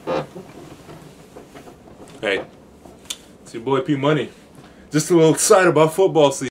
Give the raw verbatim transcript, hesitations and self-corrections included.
Hey, it's your boy P Money. Just a little excited about football season.